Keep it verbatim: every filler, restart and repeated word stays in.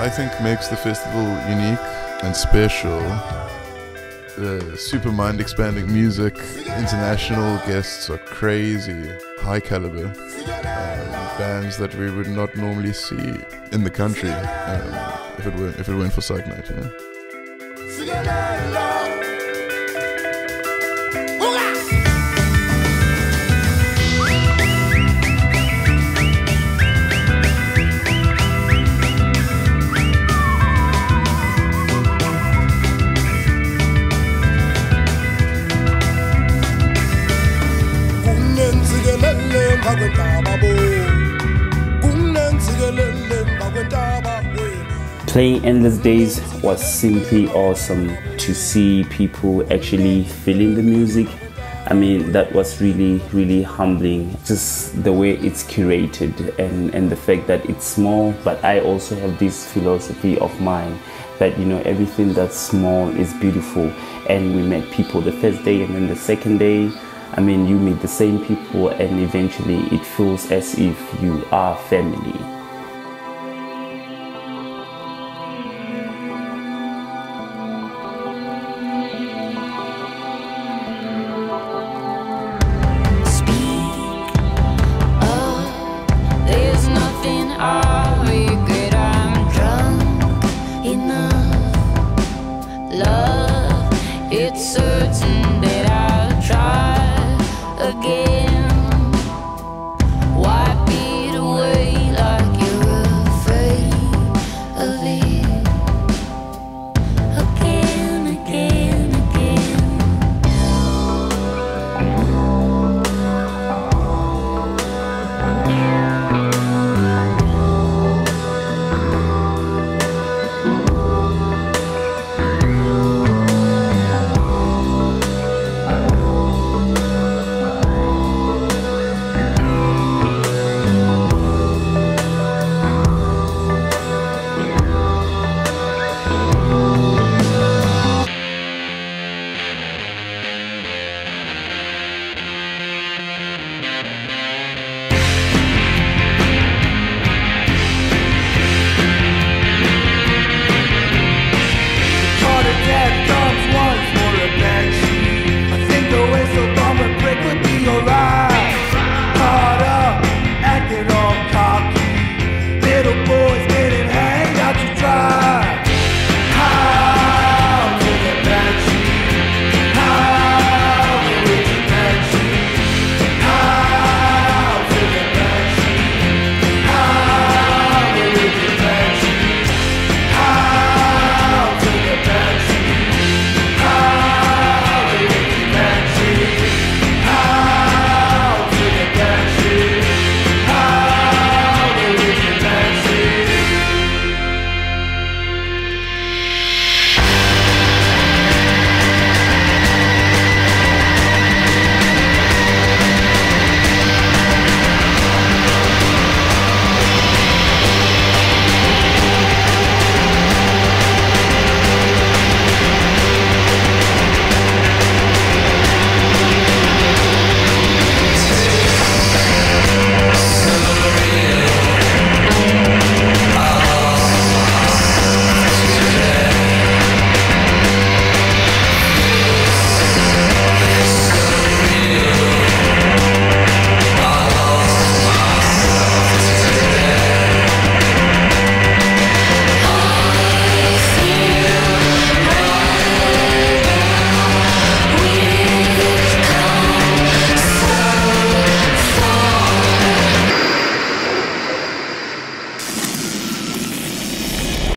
I think makes the festival unique and special. The super mind-expanding music, international guests are crazy, high caliber, um, bands that we would not normally see in the country um, if it were if it weren't for Psych Night, you know. Playing Endless Days was simply awesome to see people actually feeling the music. I mean, that was really, really humbling. Just the way it's curated and, and the fact that it's small, but I also have this philosophy of mine that, you know, everything that's small is beautiful. And we met people the first day and then the second day. I mean, you meet the same people and eventually it feels as if you are family. It's certain that I'll try again.